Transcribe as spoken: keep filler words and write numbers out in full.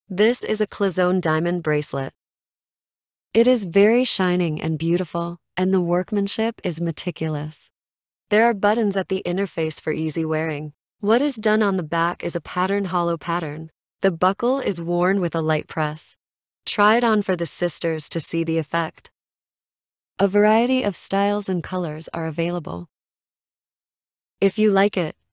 This is a Cloisonne diamond bracelet. It is very shining and beautiful, and the workmanship is meticulous. There are buttons at the interface for easy wearing. What is done on the back is a patterned hollow pattern. The buckle is worn with a light press. Try it on for the sisters to see the effect. A variety of styles and colors are available. If you like it,